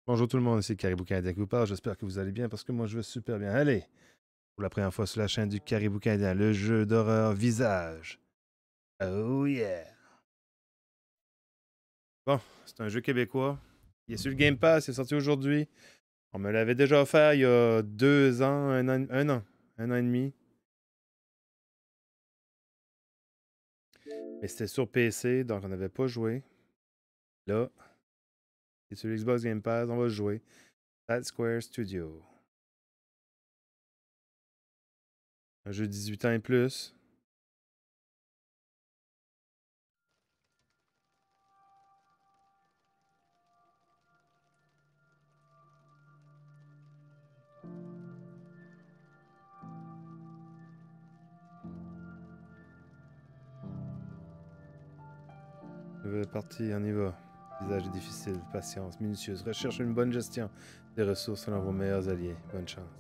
Bonjour tout le monde, c'est Caribou Canadien qui vous parle. J'espère que vous allez bien parce que moi je vais super bien. Allez, pour la première fois sur la chaîne du Caribou Canadien, le jeu d'horreur Visage. Oh yeah! Bon, c'est un jeu québécois. Il est sur le Game Pass, il est sorti aujourd'hui. On me l'avait déjà offert il y a 2 ans, un an et demi. Mais c'était sur PC, donc on n'avait pas joué. Là, c'est sur Xbox Game Pass, on va jouer. Fat Square Studio. Un jeu 18 ans et plus. Nouvelle partie, on y va. Visage difficile, patience, minutieuse. Recherche une bonne gestion des ressources selon vos meilleurs alliés. Bonne chance.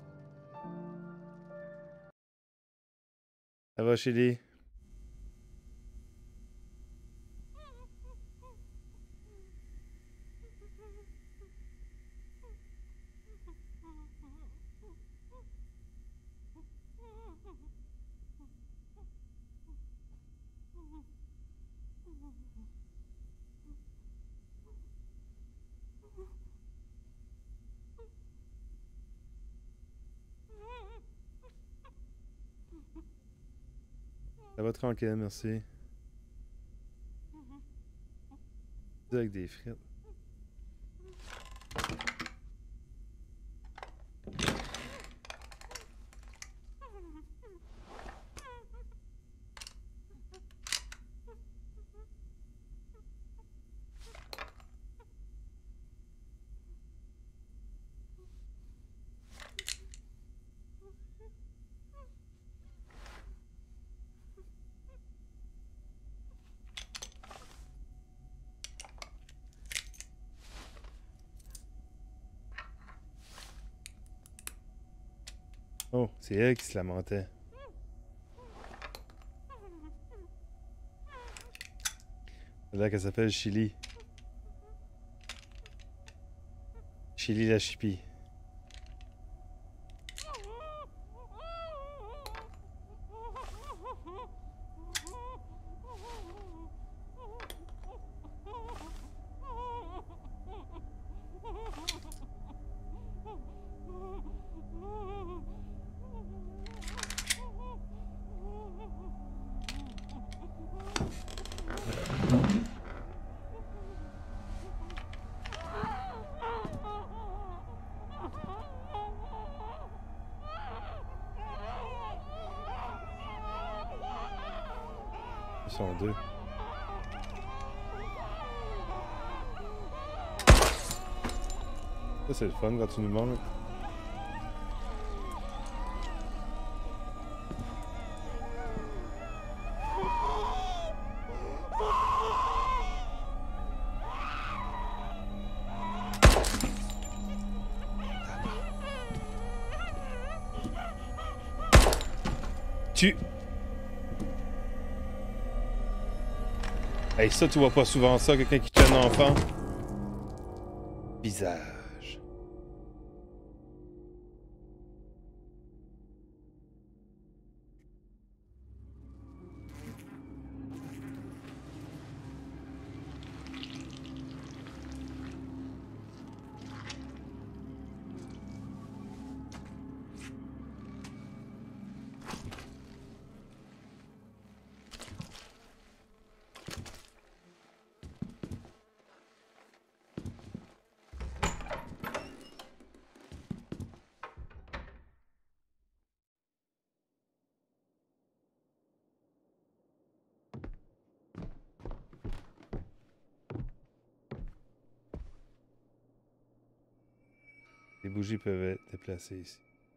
Ça va, Chili? Ça va tranquille, merci. Avec des frites. Oh, c'est elle qui se lamentait. C'est là qu'elle s'appelle Chili. Chili la chipie. Ils sont deux. Ça, c'est le fun quand tu nous manques. Tu... Hey, ça, tu vois pas souvent ça, quelqu'un qui tue un enfant. Visage. Les bougies peuvent être déplacées ici.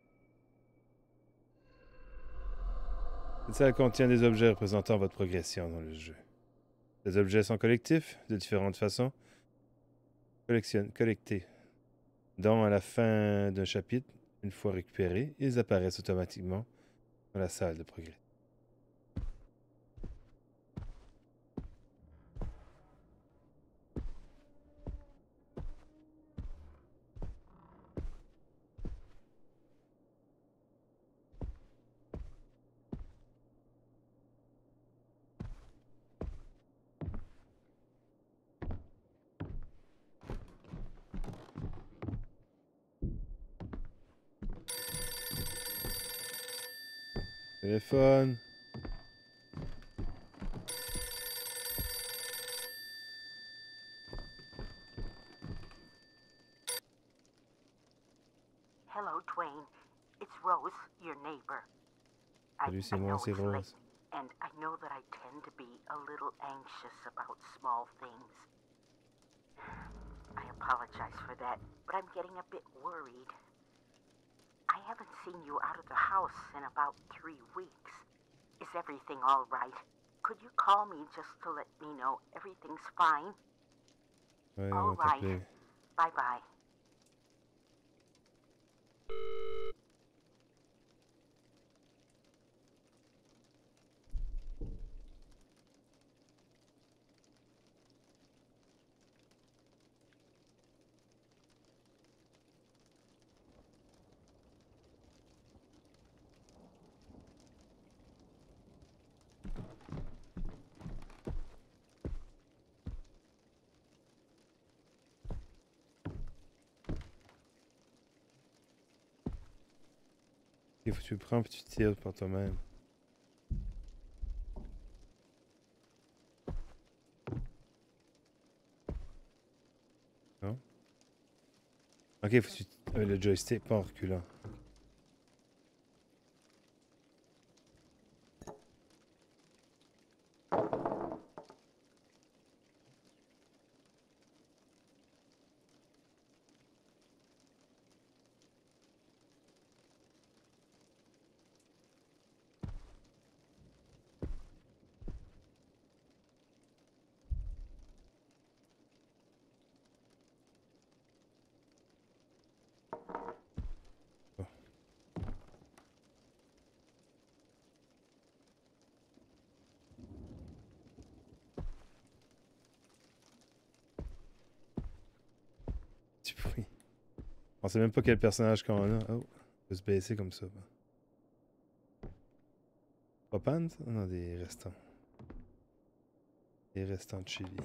Cette salle contient des objets représentant votre progression dans le jeu. Ces objets sont collectifs de différentes façons. Collectés. Dont à la fin d'un chapitre, une fois récupérés, ils apparaissent automatiquement dans la salle de progrès. Téléphone. Hello, Dwayne. It's Rose, your neighbor. Salut, c'est moi, c'est Rose. And I know that I tend to be a little anxious about small things. I apologize for that, but I'm getting a bit worried. I haven't seen you out of the house in about 3 weeks. Is everything all right? Could you call me just to let me know everything's fine? Ouais, All on va right. t'appeler. Bye-bye. Il faut que tu le prends et tu tires par toi-même. Non? Ok, faut que tu... le joystick, pas en reculant. Bon. Petit bruit. On sait même pas quel personnage qu'on a. Oh, on peut se baisser comme ça. Pas panne, ça? Non, des restants. Des restants de chili.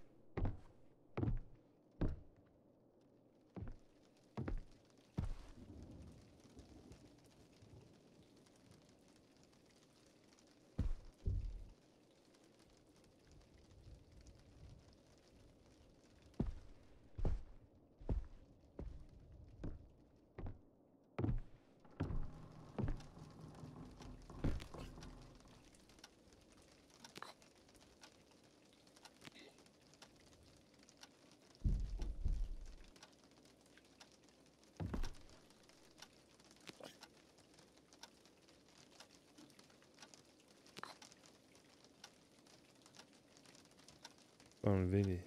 Enlever les...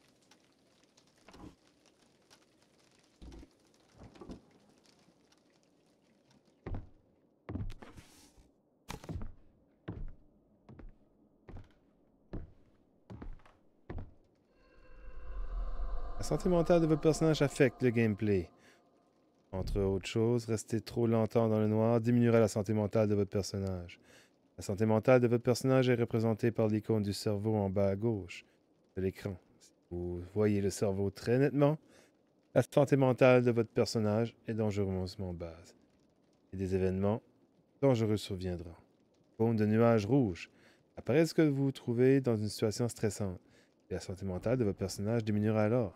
La santé mentale de votre personnage affecte le gameplay. Entre autres choses, rester trop longtemps dans le noir diminuera la santé mentale de votre personnage. La santé mentale de votre personnage est représentée par l'icône du cerveau en bas à gauche de l'écran. Si vous voyez le cerveau très nettement, la santé mentale de votre personnage est dangereusement basse. Et des événements dangereux surviendront. Cône de nuages rouges apparaît ce que vous vous trouvez dans une situation stressante. Et la santé mentale de votre personnage diminuera alors.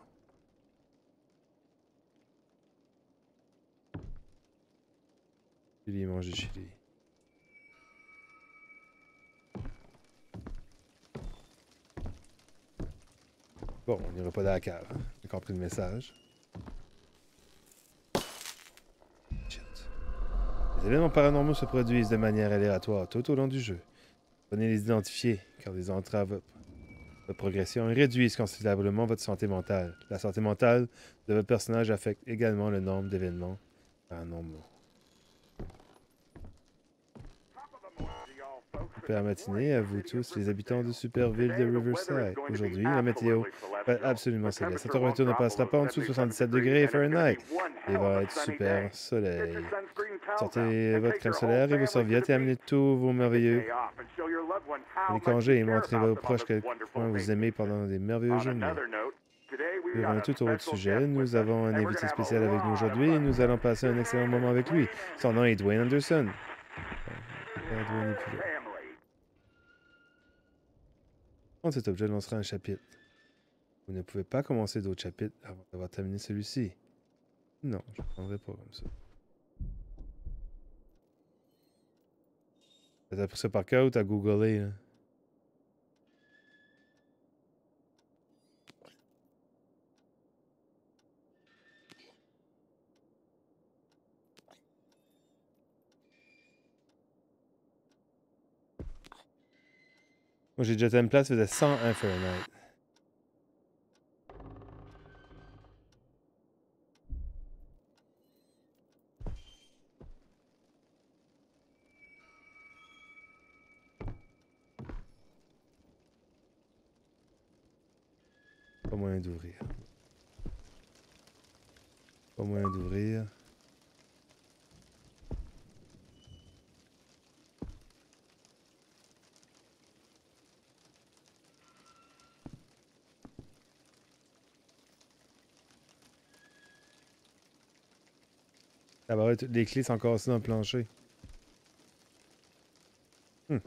Chili, mange du chili. Bon, on n'ira pas dans la cave. Hein? J'ai compris le message. Shit. Les événements paranormaux se produisent de manière aléatoire tout au long du jeu. Prenez les identifier, car les entraves votre progression et réduisent considérablement votre santé mentale. La santé mentale de votre personnage affecte également le nombre d'événements paranormaux. Super matinée à vous tous, les habitants de Superville de Riverside. Aujourd'hui, la météo va être absolument céleste. La température ne passera pas en dessous de 77 degrés Fahrenheit. Il va être super soleil. Sortez votre crème solaire et vos serviettes et amenez tous vos merveilleux les congés et montrez vos proches quel point vous aimez pendant des merveilleuses journées. Sur un tout autre sujet, nous avons un invité spécial avec nous aujourd'hui et nous allons passer un excellent moment avec lui. Son nom est Dwayne Anderson. Manipulé. Prendre cet objet lancera un chapitre. Vous ne pouvez pas commencer d'autres chapitres avant d'avoir terminé celui-ci. Non, je ne prendrai pas comme ça. T'as appris ça par cœur ou t'as googlé, là? Moi, j'ai déjà été à une place qui faisait 101 Fahrenheit. Pas moyen d'ouvrir. Pas moyen d'ouvrir. Ah bah ouais, toutes les clés sont cassées dans le plancher. Hmm.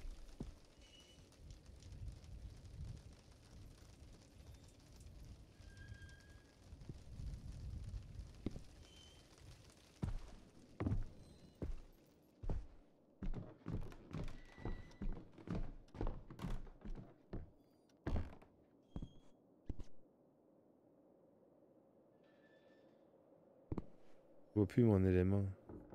Je vois plus mon élément.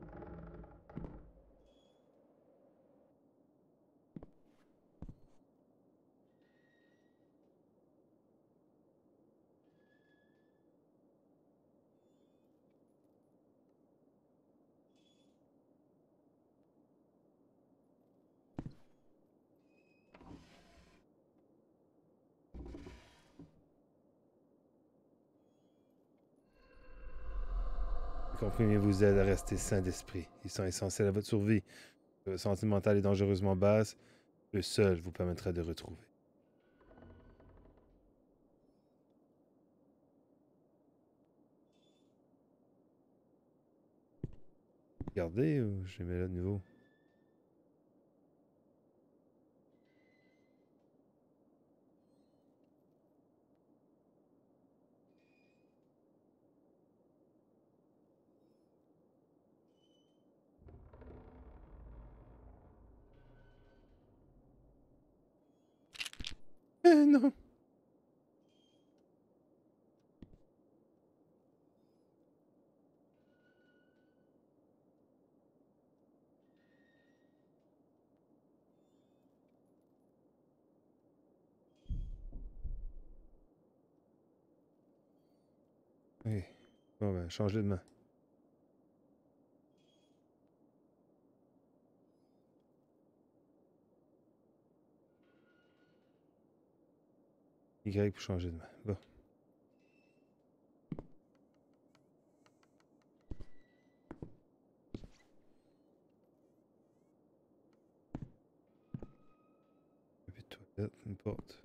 Les comprimés vous aident à rester sain d'esprit. Ils sont essentiels à votre survie. Votre santé mentale est dangereusement basse. Eux seuls vous permettraient de retrouver. Regardez ou je les mets là de nouveau? Non! Ok. Bon ben, changez de main. Y pour changer de main. Bon. Papier de toilette, une porte.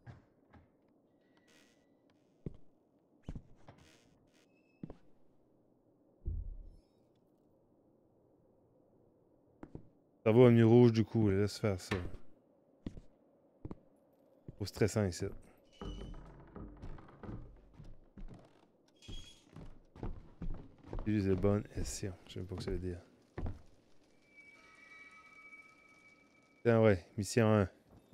Ça va venu rouge du coup, là, laisse faire ça. Trop stressant ici. Utilise le bon escient. Je sais même pas ce que ça veut dire. Tiens, ouais, mission 1.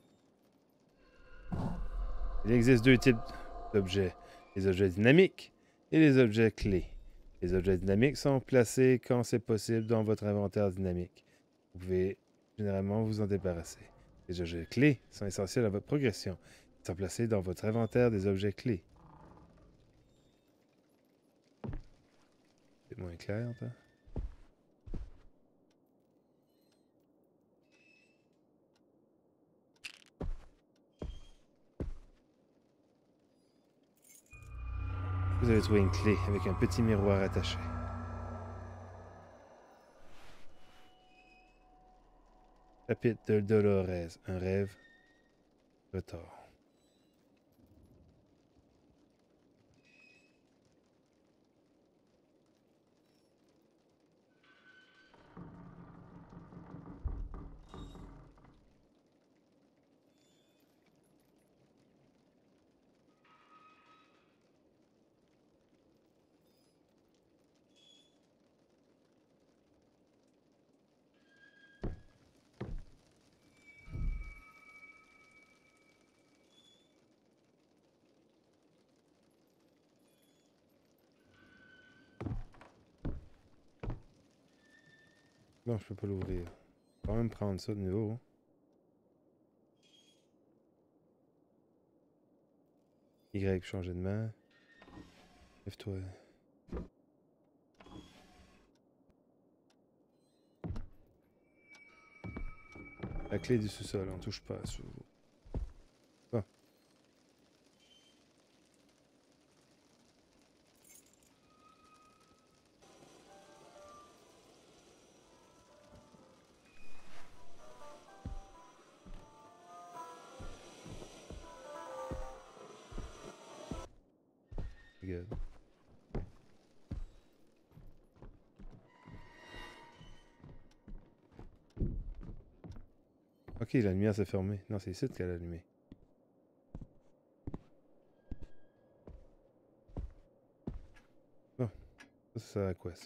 Il existe deux types d'objets. Les objets dynamiques et les objets clés. Les objets dynamiques sont placés quand c'est possible dans votre inventaire dynamique. Vous pouvez généralement vous en débarrasser. Les objets clés sont essentiels à votre progression. Ils sont placés dans votre inventaire des objets clés. C'est moins clair, toi? Vous avez trouvé une clé avec un petit miroir attaché. Chapitre de Dolores, un rêve. Retard. Non, je peux pas l'ouvrir. Quand même prendre ça de nouveau. Y, changer de main. Lève-toi. La clé du sous-sol, on touche pas. Ah. Regarde. Ok, la lumière s'est fermée. Non, c'est ici qu'elle a allumé. Bon, ça sert à quoi ça?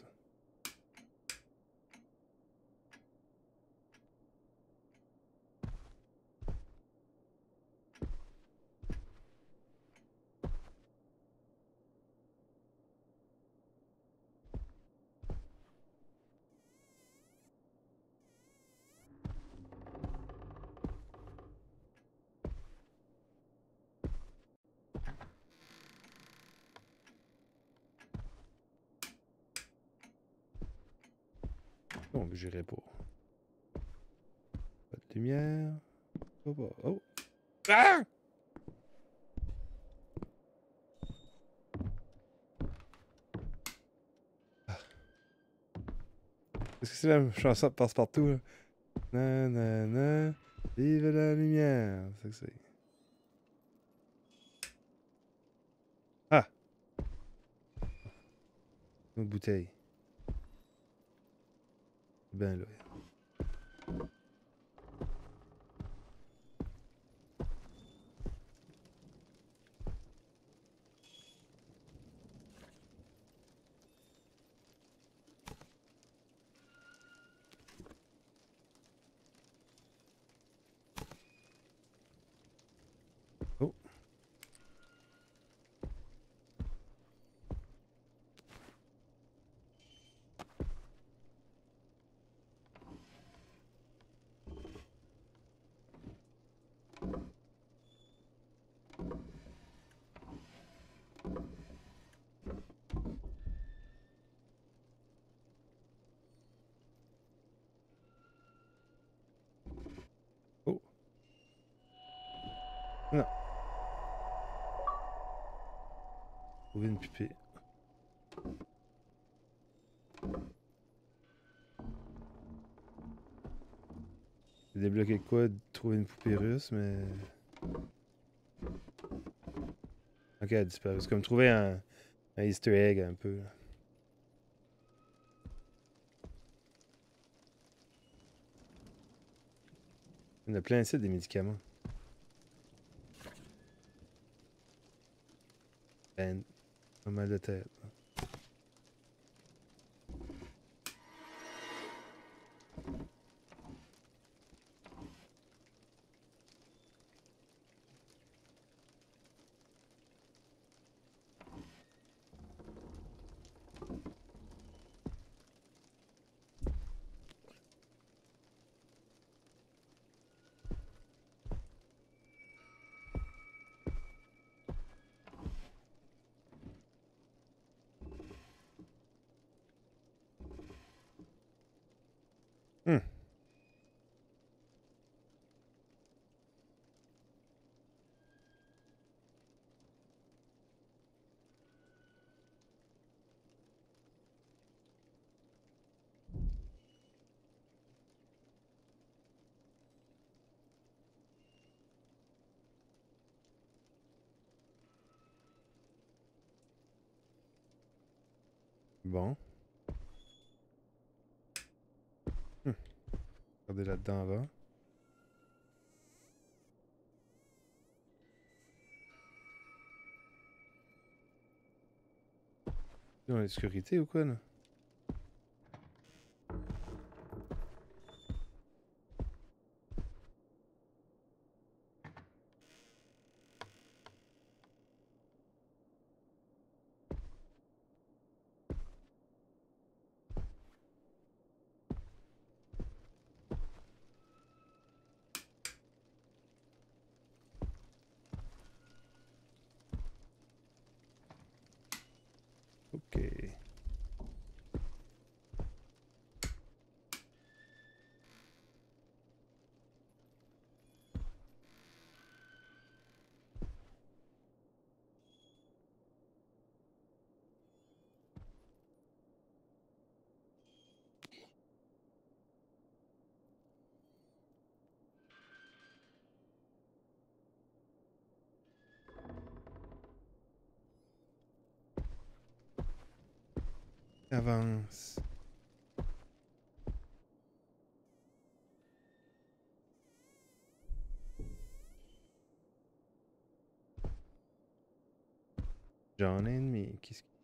Bon, j'irai pas. Pas de lumière. Oh, oh, oh. Ah! Est-ce que c'est la chanson de Passe-Partout, là? Na, na, na, vive la lumière. C'est ça que c'est. Ah! Une autre bouteille. Ben là. Oh! Oh! Non. Trouver une pupille. J'ai débloqué quoi? Trouver une poupée russe, mais... Ok, elle a disparu. C'est comme trouver un Easter egg un peu. Il y en a plein ici des médicaments. Ben, pas mal de tête. Hmm. Bon. Hmm. Regardez là-dedans avant. Dans la sécurité ou quoi, là? Avance. J'en ai ennemi. Qu'est-ce que...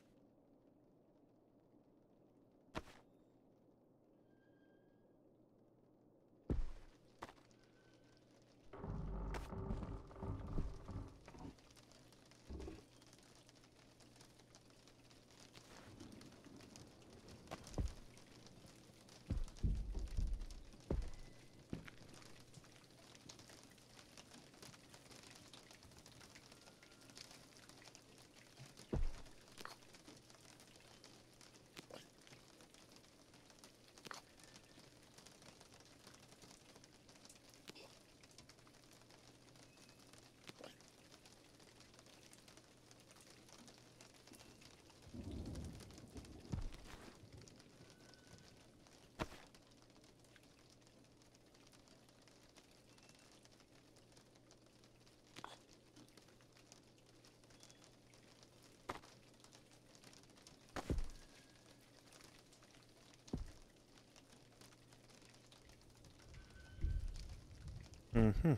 Mhm.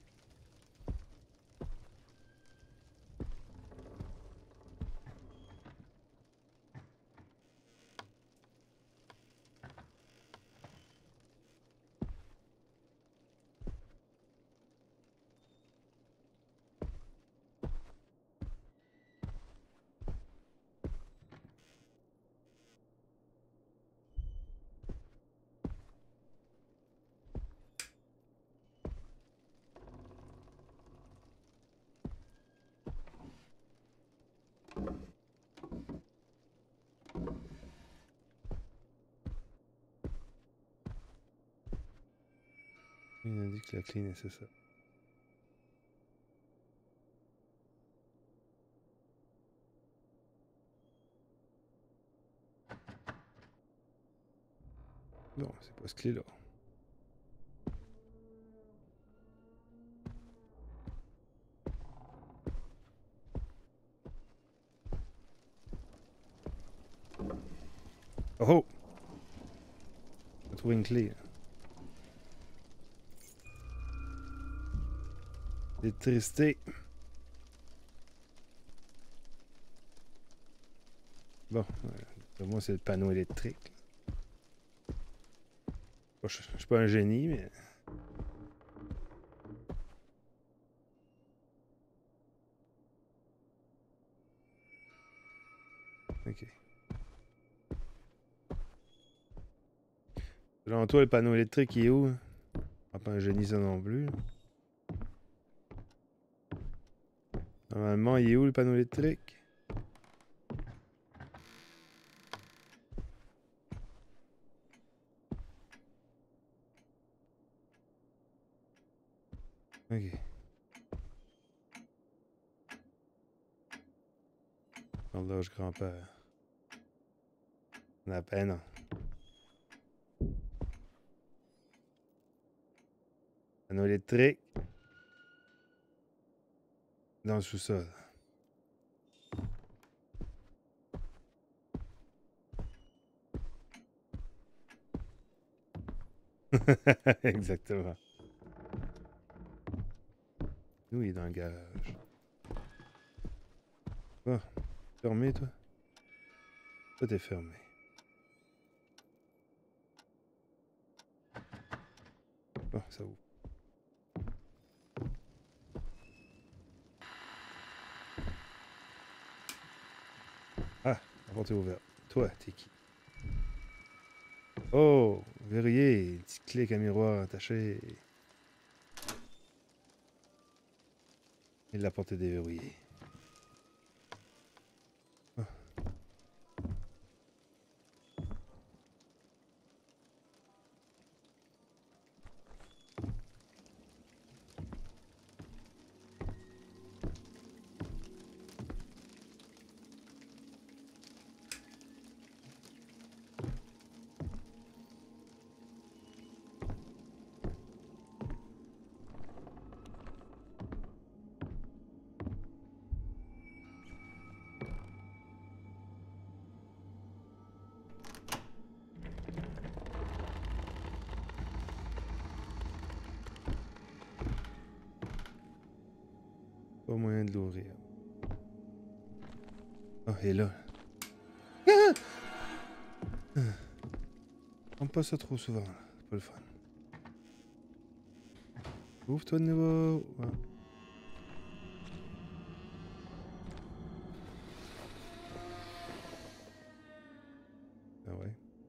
Il a dit que la clé est nécessaire. Non, c'est pas ce clé-là. Oh oh! J'ai trouvé une clé. L'électricité. Bon, pour moi, c'est le panneau électrique. Bon, je suis pas un génie, mais... Ok. Selon toi, le panneau électrique, il est où? Ah, pas un génie, ça non plus. Normalement, il est où, le panneau électrique? Ok. Horloge grand-père. La peine. Panneau électrique. Dans le sous-sol. Exactement. Nous, il est dans le garage. Oh, fermé, toi? Toi, t'es fermé. Oh, ça ouvre. Ah, la porte est ouverte. Toi, t'es qui? Oh, verrouillé. Petit clic à miroir attaché. Et la porte est déverrouillée. Oh. Pas moyen de l'ouvrir. Ah, elle est là. Ah! Ah. Prends pas ça trop souvent, là. C'est pas le fun. Ouvre-toi de nouveau. Ah. Ah ouais.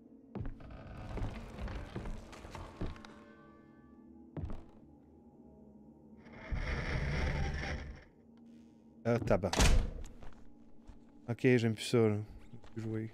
Ah, tabac. Ok, j'aime plus ça, là. Je peux plus jouer.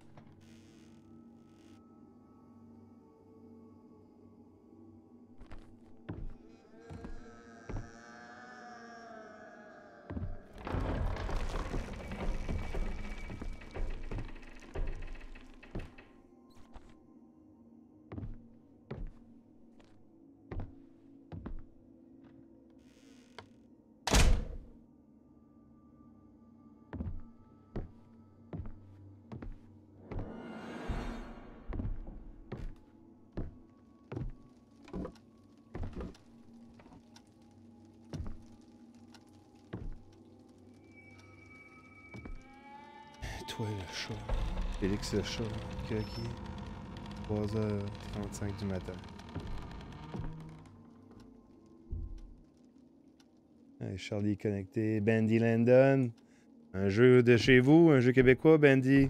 Toi, le chat. Félix le chat. Kaki. 3h35 du matin. Hey, Charlie est connecté. Bandy Landon. Un jeu de chez vous, un jeu québécois, Bandy.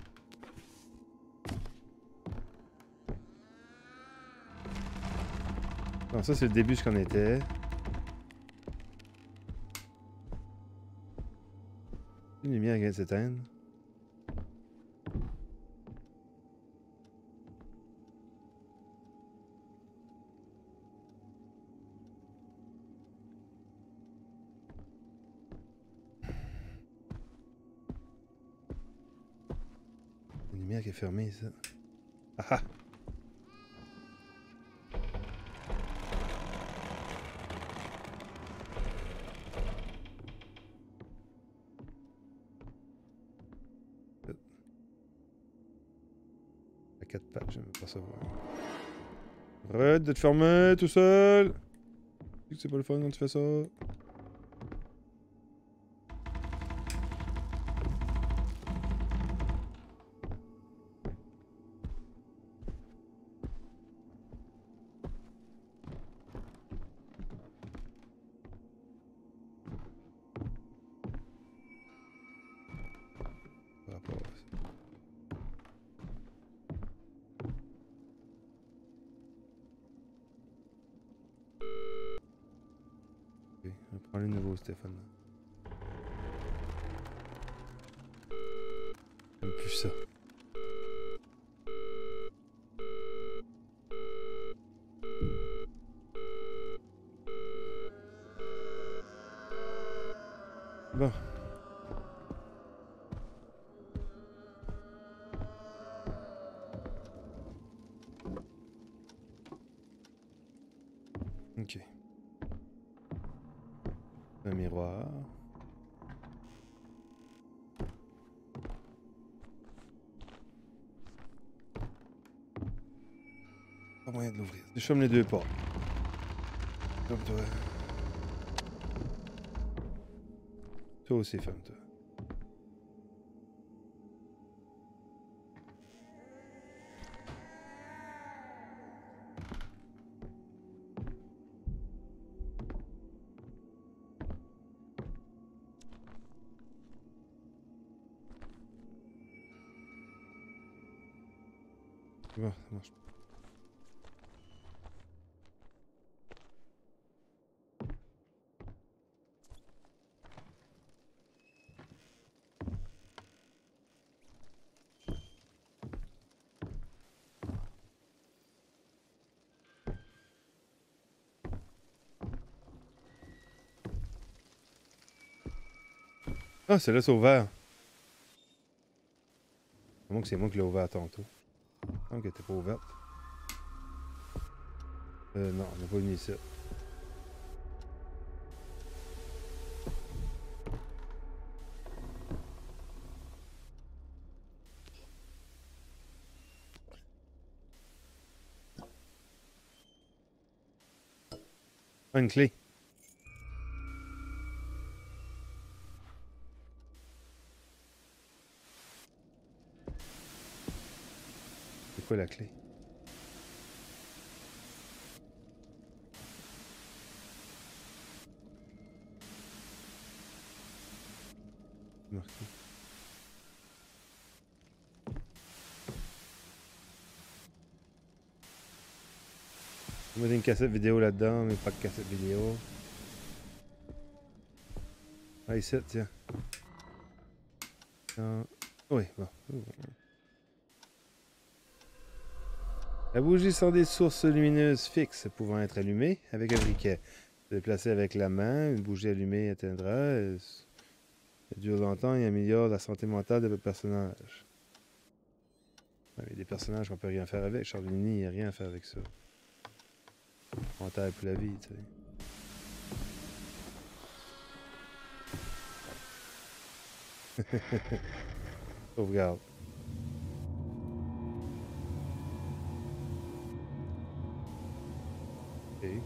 Bon, ça, c'est le début de ce qu'on était. Une lumière vient de s'éteindre. Une lumière qui est fermée, ça. Ah ah! À 4 pattes, j'aime pas ça voir. Arrête de te fermer tout seul! Tu sais que c'est pas le fun quand tu fais ça. Par rapport à ça. Ok, on va prendre le nouveau Stéphane. J'aime plus ça. Bon. Ok. Un miroir. Pas moyen de l'ouvrir. Je ferme les deux portes. Comme toi. Toi aussi, ferme-toi. Bon, ça marche. Ah, celle-là, c'est ouvert. À moins que c'est moi qui l'ai ouvert tantôt. Il me semble qu'elle était pas ouverte. Non, on n'a pas mis ça. Ah, une clé. la clé. Marqué. On va mettre une cassette vidéo là-dedans, mais pas de cassette vidéo. Ah, ici, tiens. Oui, bon. La bougie sont des sources lumineuses fixes pouvant être allumées avec un briquet. Déplacée avec la main, une bougie allumée éteindra. Elle dure longtemps et améliore la santé mentale de votre personnage. Ouais, mais des personnages qu'on peut rien faire avec. Charlini, il n'y a rien à faire avec ça. Mental pour la vie, tu sais. Sauvegarde. Ok.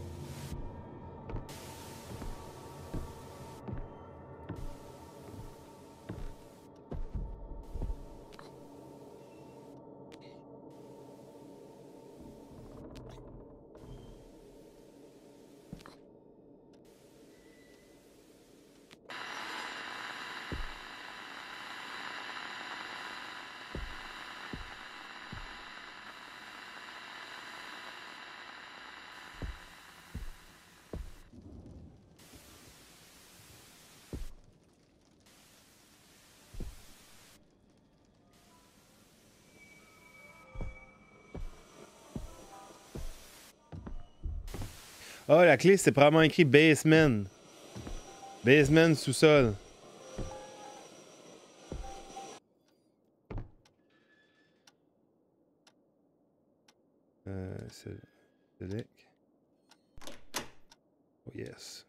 Ah, la clé, c'est probablement écrit basement. Basement, sous-sol. Select. Oh, yes.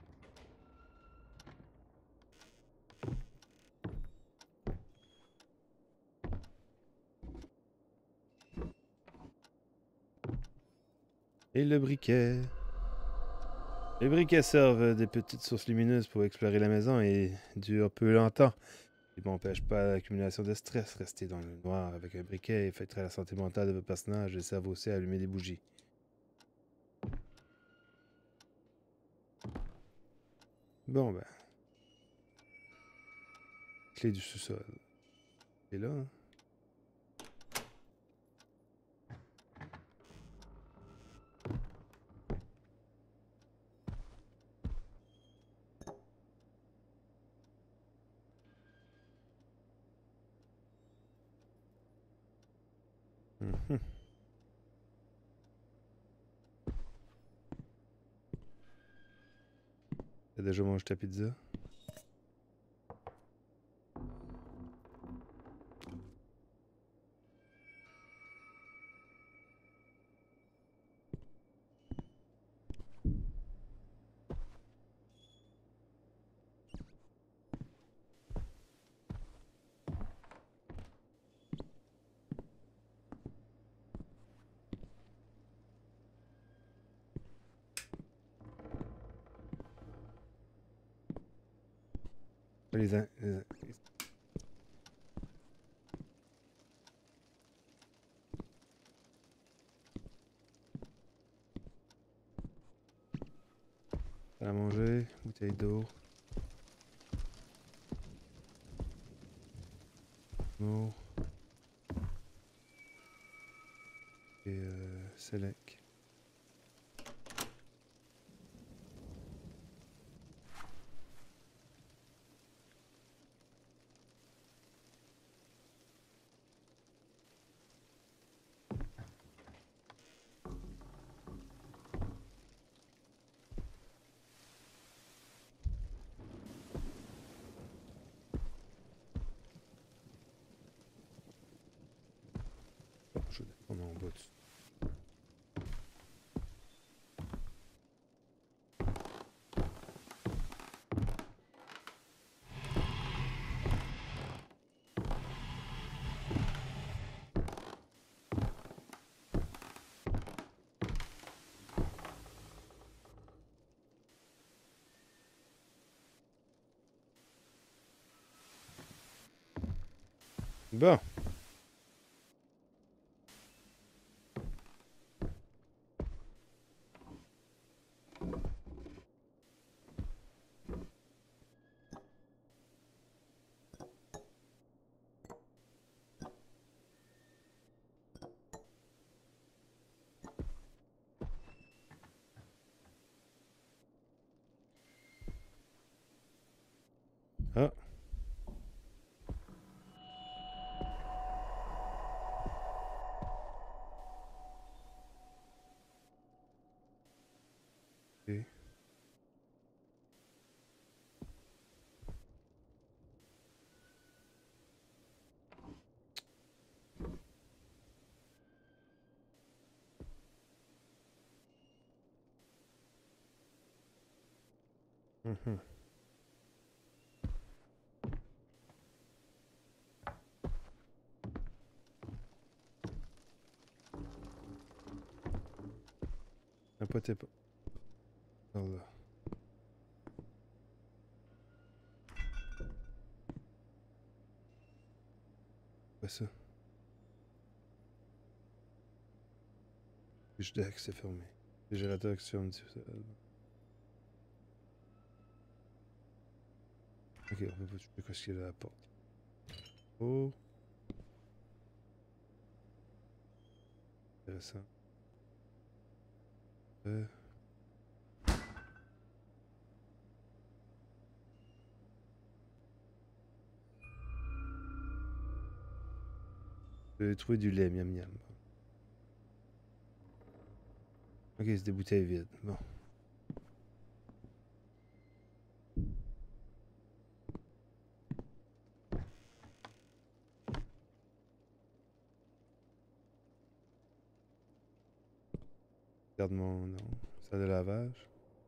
Et le briquet. Les briquets servent des petites sources lumineuses pour explorer la maison et durent peu longtemps. Ils n'empêchent pas l'accumulation de stress. Rester dans le noir avec un briquet affecterait la santé mentale de votre personnage et servent aussi à allumer des bougies. Bon ben. Clé du sous-sol. Et là, hein? Mhm. T'as déjà mangé ta pizza? Les... À manger, bouteille d'eau. Non. Et select. Oh, je vais descendre en bas dessus. Bon. Ok. Mhm. Un poté pas. Par là. Pas ça. Fiche d'axe, c'est fermé. Le générateur qui se ferme. Ok, on peut pas toucher ce qu'il y a à la porte. Oh, intéressant. Euh, trouver du lait, miam miam. Ok, c'est des bouteilles vides. Bon. Regarde mon nom. Salle de lavage.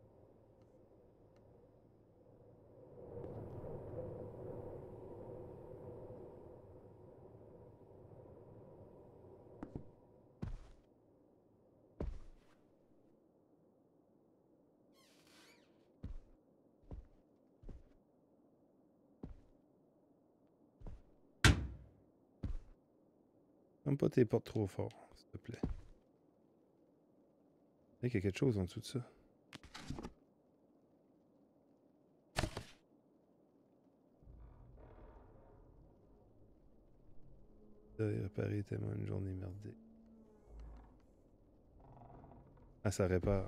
Ferme pas tes portes trop fort, s'il te plaît. Il y a quelque chose en dessous de ça. Réparer tellement une journée merdique. Ah, ça répare.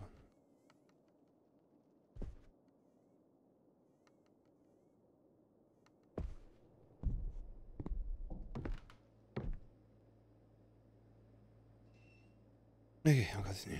Ok, on continue.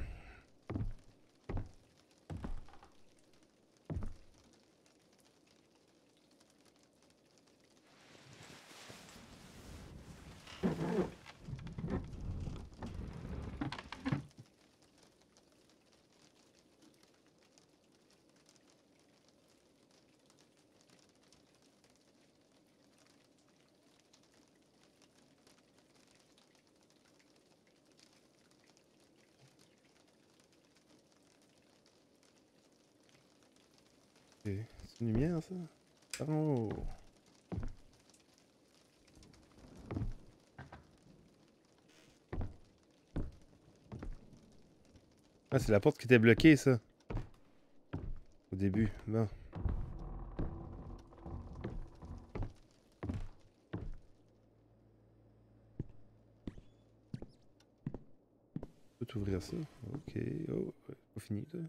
Ok, c'est une lumière, ça? Oh! Ah, c'est la porte qui était bloquée, ça. Au début. Bon. On peut ouvrir ça. Ok. Oh, ouais, pas fini, ça.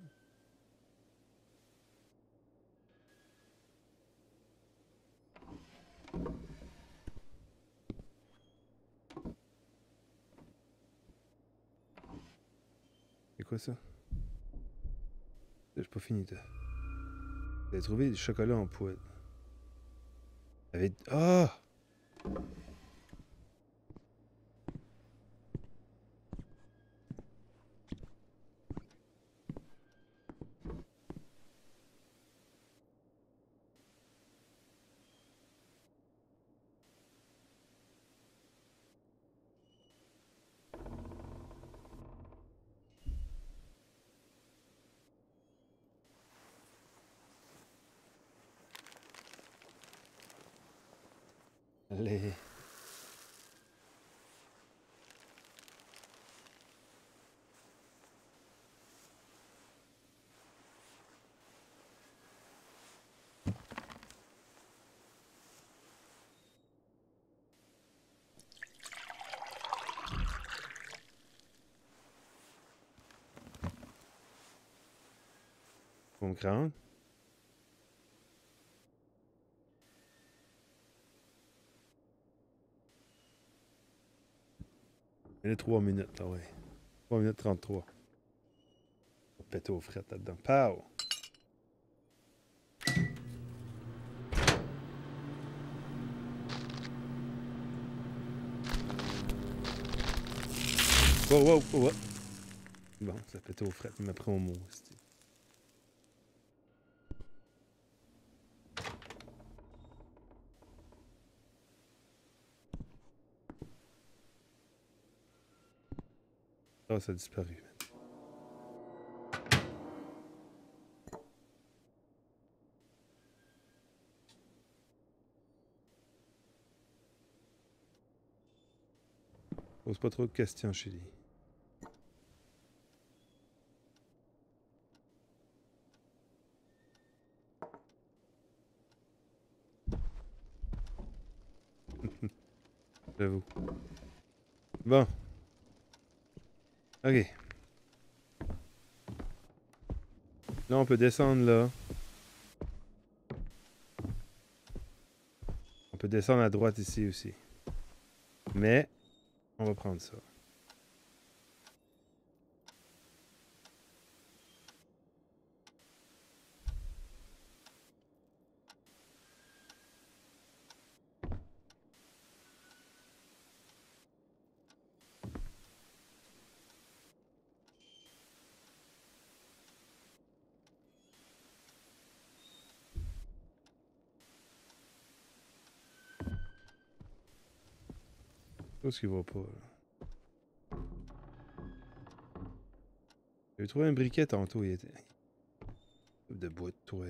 C'est quoi ça? J'ai pas fini, toi. J'ai trouvé du chocolat en poudre. Avec... Ah! Allez. Mon crâne. Il est 3 minutes, ah ouais. 3 minutes 33. péter aux frettes là-dedans. Pow! Wow, wow, wow! Bon, ça pète aux frettes, mais après on mot. Ah, ça a disparu. Pose pas trop de questions, chérie. J'avoue. Bon. Ok. Là, on peut descendre là. On peut descendre à droite ici aussi. Mais, on va prendre ça. Qu'est-ce qu'il va pas, là? J'ai trouvé un briquet tantôt, il était... De bout de toi.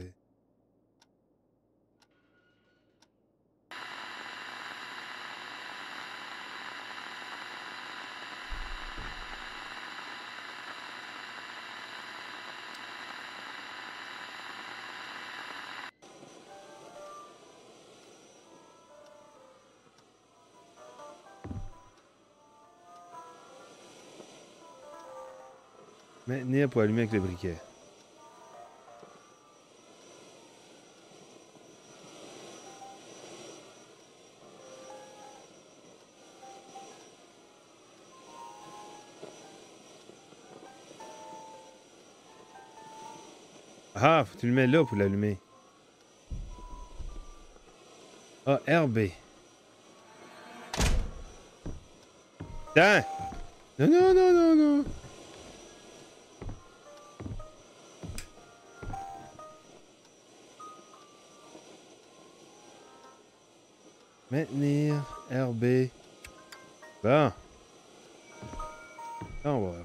Maintenir pour allumer avec le briquet. Ah, faut que tu le mets là pour l'allumer. Ah, RB. Tiens! Non, non, non, non, non! Maintenir, RB. Bon. On va voir.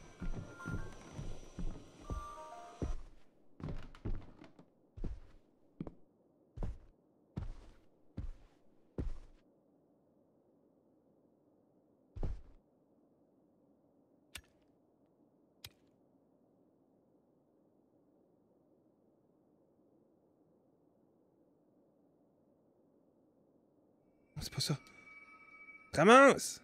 C'est pas ça. Ramasse!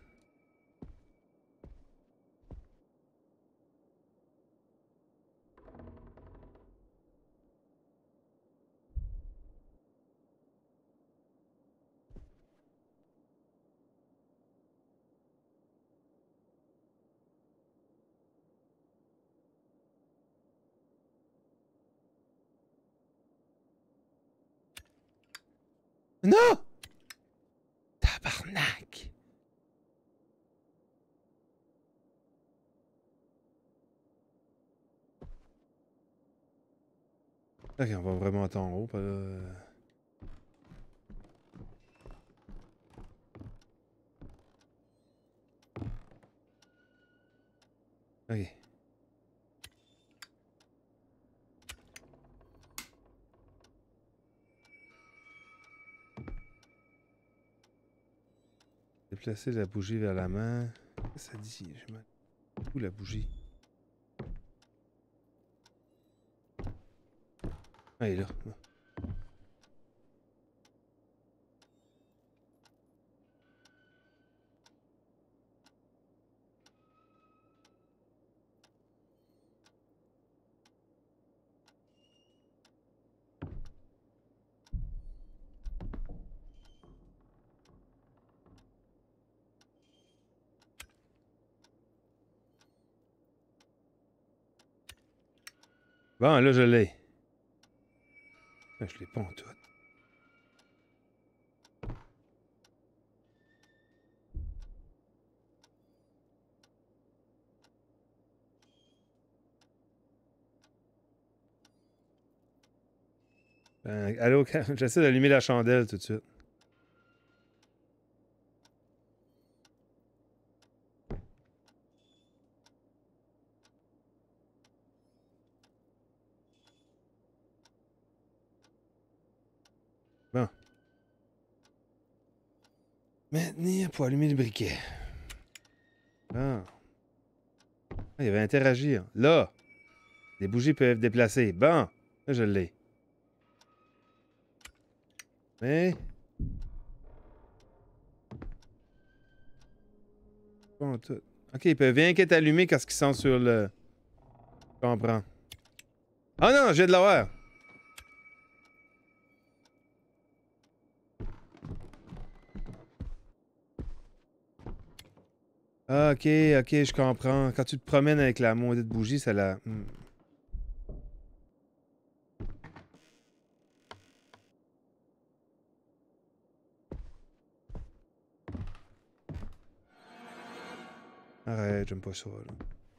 Non! Tabarnak! Ok, on va vraiment attendre en haut. Pas là. Ok. Déplacer la bougie vers la main. Qu'est-ce que ça dit? Je mal. Où la bougie? Ah, elle est là. Bon, là, je l'ai. Ah, je l'ai pas en tout. Allô, j'essaie d'allumer la chandelle tout de suite. Bon. Maintenir pour allumer le briquet. Bon. Ah, il va interagir. Là! Les bougies peuvent déplacer. Bon! Là, je l'ai. Mais... Bon, tout. Ok, ils peuvent rien qu'être allumés quand ils sont sur le... Je comprends. Ah non, j'ai de l'avoir! Ah, ok, ok, je comprends. Quand tu te promènes avec la maudite bougie, ça la... Arrête, j'aime pas ça, là.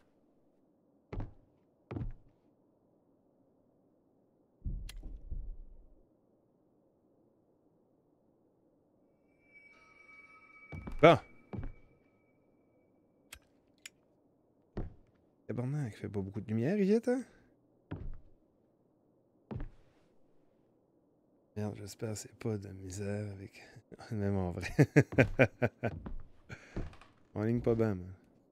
Bon! Tabarnak, il fait pas beaucoup de lumière, Yvette, hein? Merde, j'espère que c'est pas de misère avec... Même en vrai. On ligne pas bien, moi.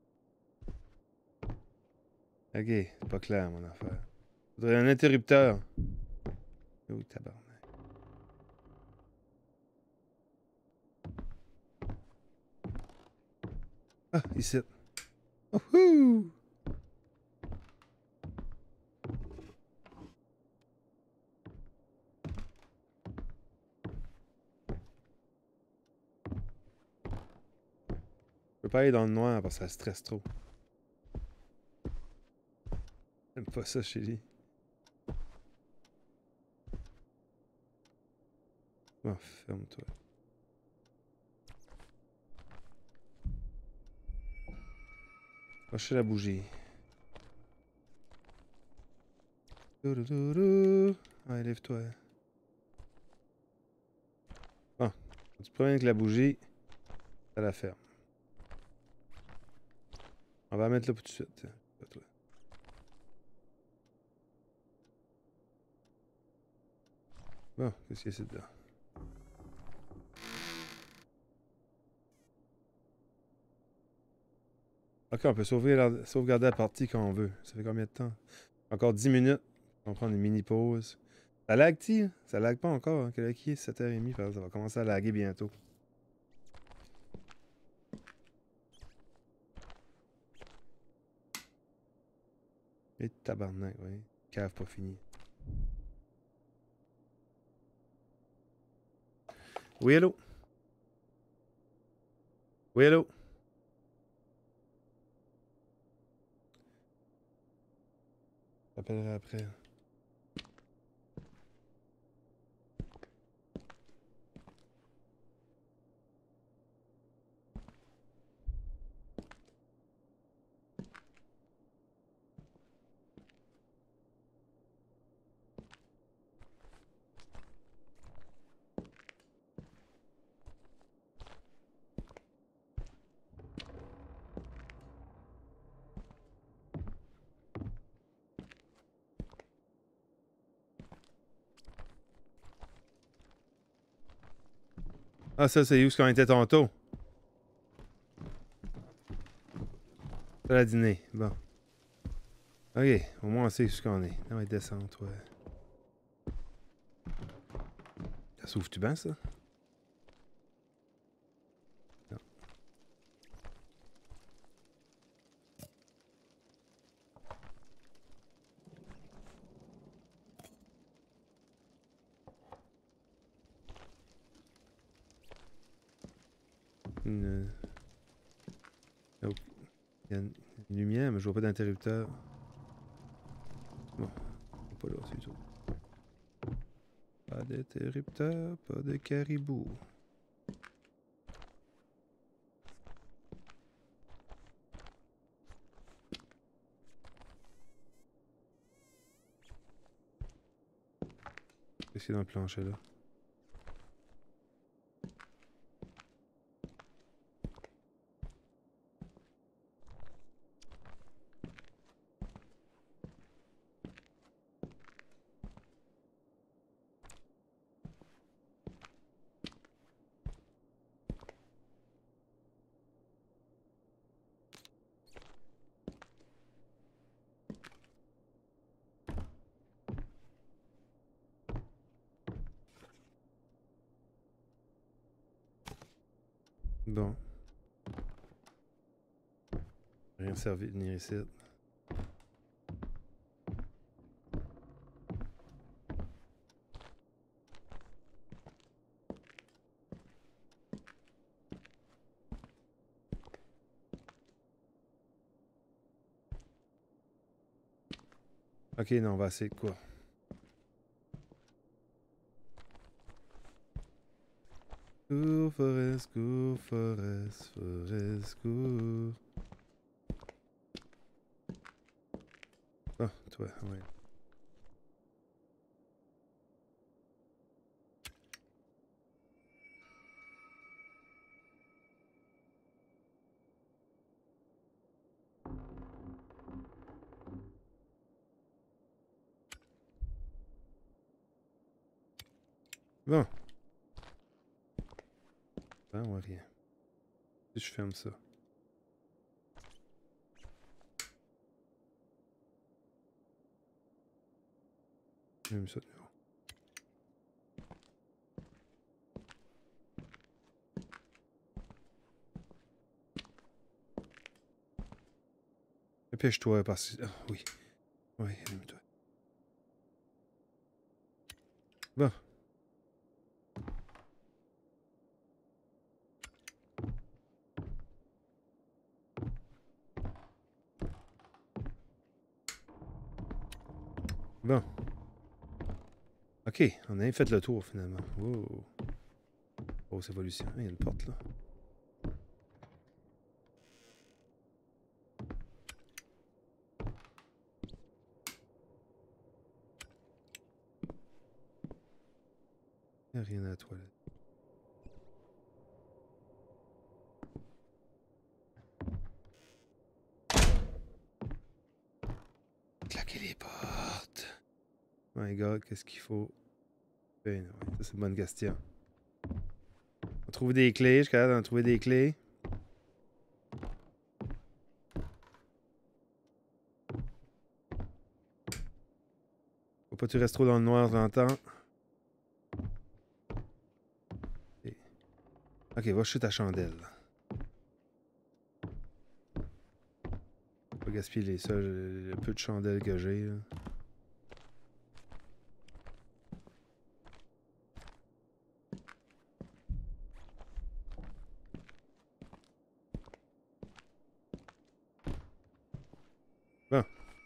Ok, c'est pas clair, mon affaire. Faudrait un interrupteur. Oh, tabarnak. Ah, ici. Wouhou! Je peux pas aller dans le noir parce que ça stresse trop. J'aime pas ça chez lui. Oh, ferme-toi. Lâchez la bougie. Doudoudou. Allez, lève-toi. Bon, quand tu te promènes avec la bougie, ça la ferme. On va la mettre là pour tout de suite. Pas toi. Bon, qu'est-ce qu'il y a c'est dedans? Ok, on peut sauvegarder la partie quand on veut. Ça fait combien de temps? Encore 10 minutes. On va prendre une mini pause. Ça lag-t-il? Ça lag pas encore. Hein? Quelle heure qui est? 7h30. Ça va commencer à laguer bientôt. Et tabarnak, oui. Cave pas fini. Oui, allô? Oui, allô? J'appellerai après. Ah, ça, c'est où ce qu'on était tantôt? C'est la dîner. Bon. Ok, au moins on sait où ce qu'on est. Non, mais descends, toi. Ça s'ouvre-tu bien, ça? Non. Une... Oh. Il y a une lumière, mais je vois pas d'interrupteur. Bon. d'interrupteur, pas de caribou. Qu'est-ce qu'il y a dans le plancher là? Bon. Rien servi de venir ici. Ok, non, on va essayer de quoi? Cours, Forest, cours, Forest, Forest, cours. Ah, toi, ouais. Bon. Ben, on voit rien. Si je ferme ça. Même ça de nouveau. Dépêche-toi, parce que... Ah, oui. Oui, allume-toi. Bon. Bon. Ok, on a fait le tour finalement. Wow. Grosse évolution. Il y a une porte là. Il n'y a rien à la toilette. Claquer les portes. My God, qu'est-ce qu'il faut? Ben, ouais, ça c'est une bonne question. On trouve des clés, je suis capable d'en trouver des clés. Faut pas que tu restes trop dans le noir, j'entends. Ok, va chercher ta chandelle. Pas gaspiller les seuls, le peu de chandelles que j'ai. Bon.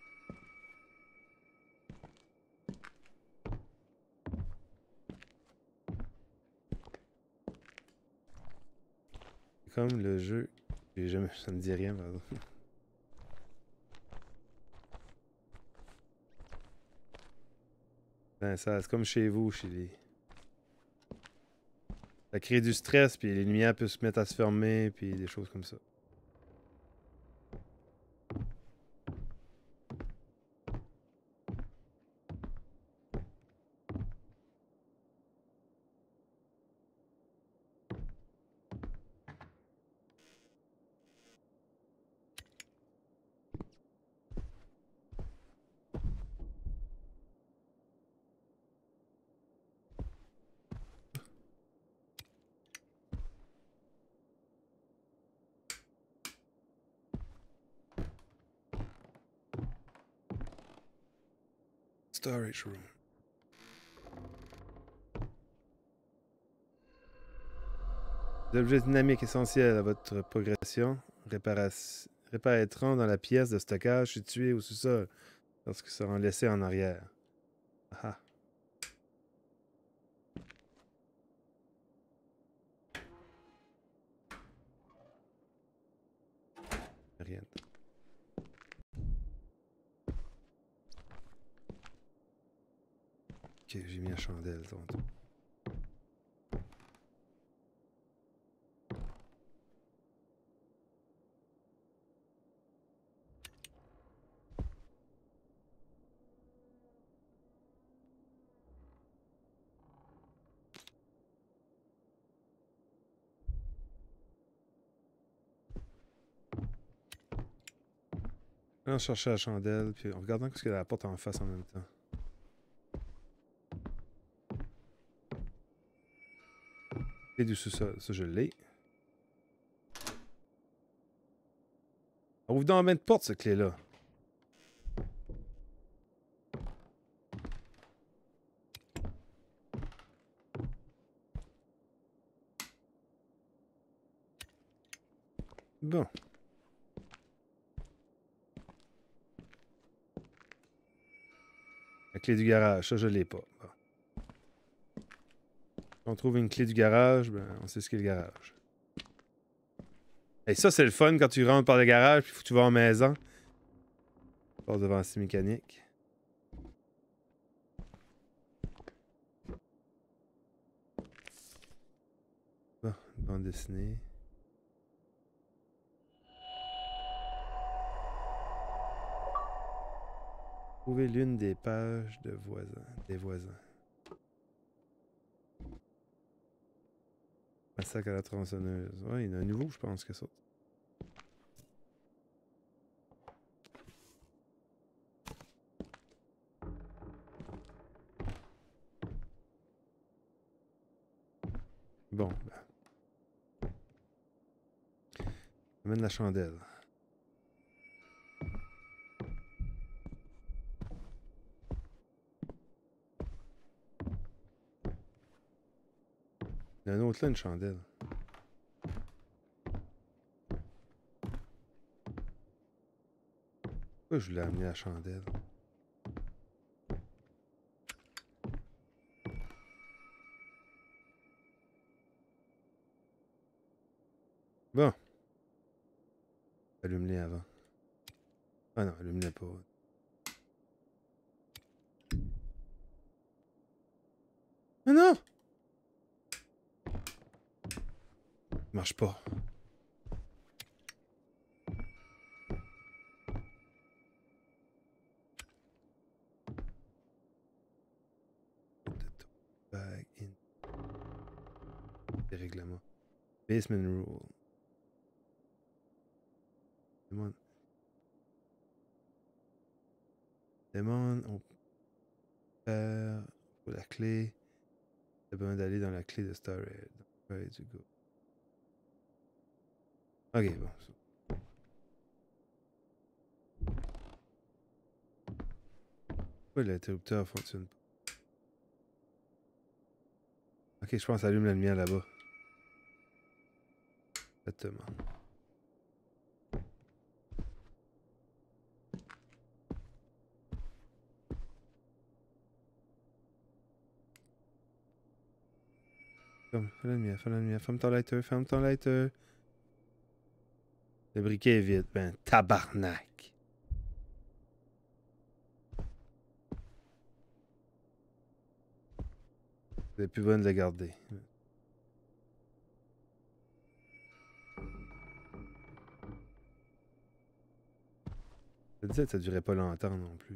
Comme le jeu. Jamais, ça me dit rien, pardon. Ben, ça, c'est comme chez vous, chez les. Ça crée du stress, puis les lumières peuvent se mettre à se fermer, puis des choses comme ça. Storage room. L'objet dynamique essentiel à votre progression. Réparatron dans la pièce de stockage située au sous-sol lorsque seront laissés en arrière. Ah. Ok, j'ai mis la chandelle tantôt. Là, on cherchait la chandelle, puis en regardant ce qu'il y a à la porte en face en même temps. Clé du sous-sol, ça je l'ai. On ouvre dans la main de porte, cette clé-là. Bon. La clé du garage, ça je l'ai pas. Bon. Si on trouve une clé du garage, ben on sait ce qu'est le garage. Et ça, c'est le fun quand tu rentres par le garage, puis faut que tu vas en maison. Tu passes devant la mécanique. Bon, une bande dessinée. Trouver l'une des pages de des voisins. Massacre à la tronçonneuse. Ouais, il y en a un nouveau, je pense, que ça. Bon, ben. Amène la chandelle. Il y en a un autre là, une chandelle. Pourquoi je voulais amener la chandelle? Bon. Allume-les avant. Ah non, allume-les pas. Ah non! Il marche pas. Bag in. Les règlements. Basement rule. Demande. Demande au père pour la clé. T'as besoin d'aller dans la clé de storage. Where to go? Ok, bon. Pourquoi l'interrupteur fonctionne pas? Ok, je pense que ça allume la lumière là-bas. Exactement. Comme, fais la lumière, fais la lumière. Ferme ton lighter, ferme ton lighter. Le briquet est vide. Ben, tabarnak. C'est plus bonne de le garder. Je te disais que ça durait pas longtemps non plus.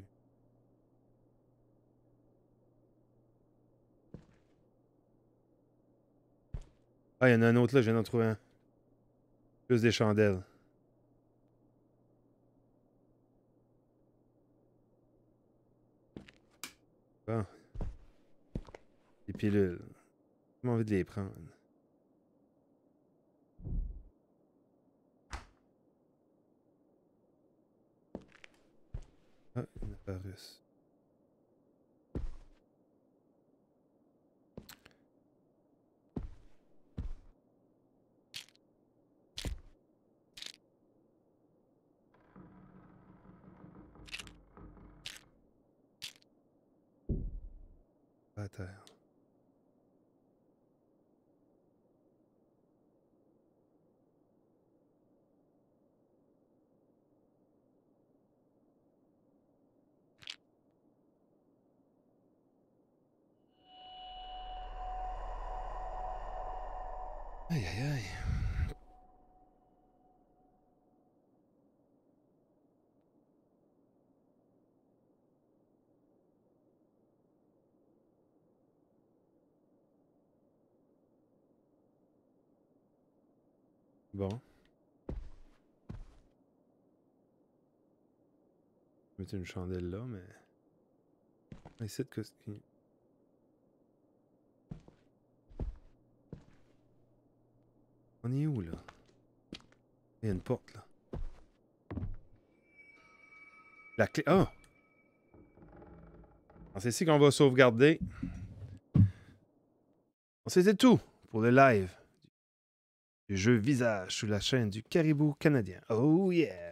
Ah, il y en a un autre là, je viens d'en trouver un. Plus des chandelles. Bon. Des pilules. J'ai envie de les prendre. Ah, une affaire russe. Pas à terre. Aïe, aïe, aïe. Bon. Je vais mettre une chandelle là, mais... Essaye de... On est où, là? Il y a une porte, là. La clé... Ah! C'est ici qu'on va sauvegarder. C'était tout pour le live du jeu Visage sous la chaîne du Caribou canadien. Oh yeah!